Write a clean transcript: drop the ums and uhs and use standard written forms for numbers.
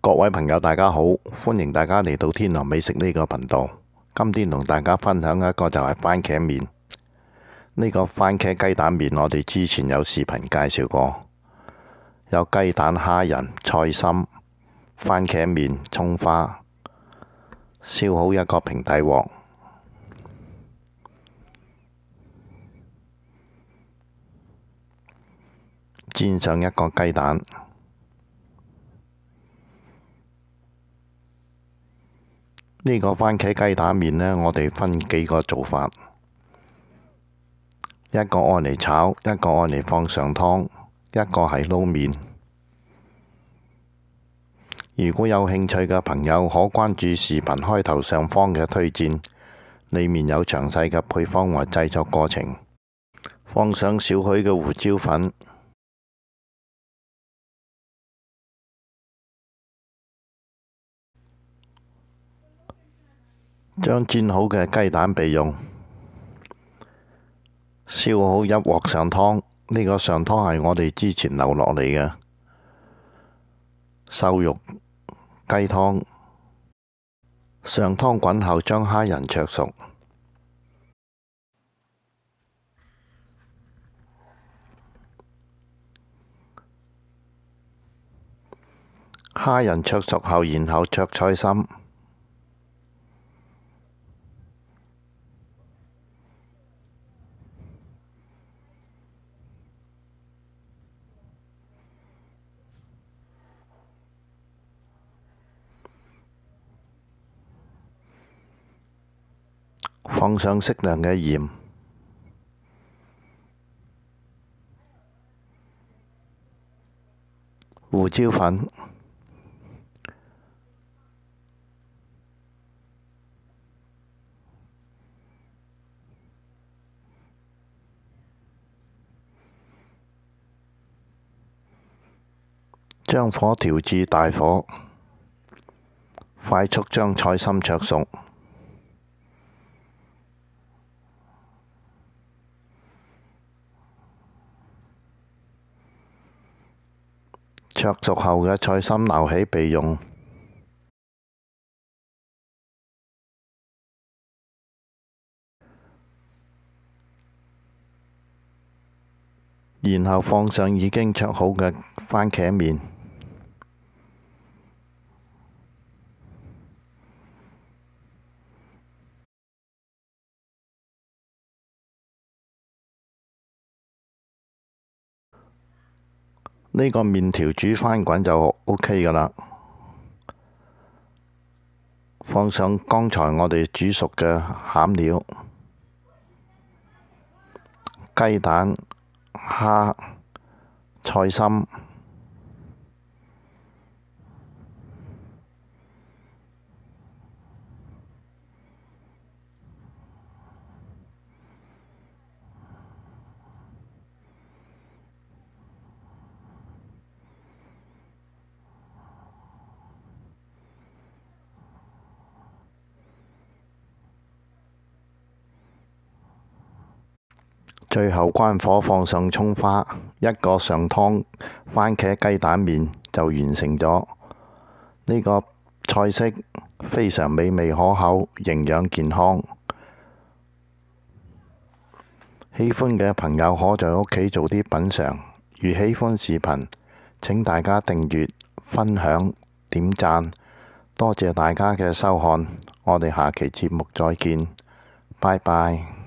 各位朋友，大家好，歡迎大家嚟到天堂美食呢個頻道。今天同大家分享一個就係番茄麵。呢個番茄雞蛋麵，我哋之前有視頻介紹過，有雞蛋、蝦仁、菜心、番茄麵、蔥花，燒好一個平底鑊，煎上一個雞蛋。呢個番茄雞蛋麵呢，我哋分幾個做法，一個愛嚟炒，一個愛嚟放上湯，一個係撈麵。如果有興趣嘅朋友，可關注視頻開頭上方嘅推薦，裏面有詳細嘅配方和製作過程。放上少許嘅胡椒粉，將煎好嘅雞蛋備用，燒好一鑊上湯。呢個上湯係我哋之前留落嚟嘅瘦肉雞湯。上湯滾後，將蝦仁焯熟，蝦仁焯熟後，然後焯菜心。放上適量嘅鹽、胡椒粉，將火調至大火，快速將菜心焯熟。焯熟後嘅菜心撈起備用。然後放上已經焯好嘅番茄麵，呢個麵條煮翻滾就 OK 㗎喇。放上剛才我哋煮熟嘅餡料，雞蛋、蝦、菜心，最後關火，放上蔥花，一個上湯番茄雞蛋麵就完成咗。呢個菜式非常美味可口，營養健康。喜歡嘅朋友可在屋企做啲品嚐。如喜歡視頻，請大家訂閱、分享、點讚。多謝大家嘅收看，我哋下期節目再見，拜拜。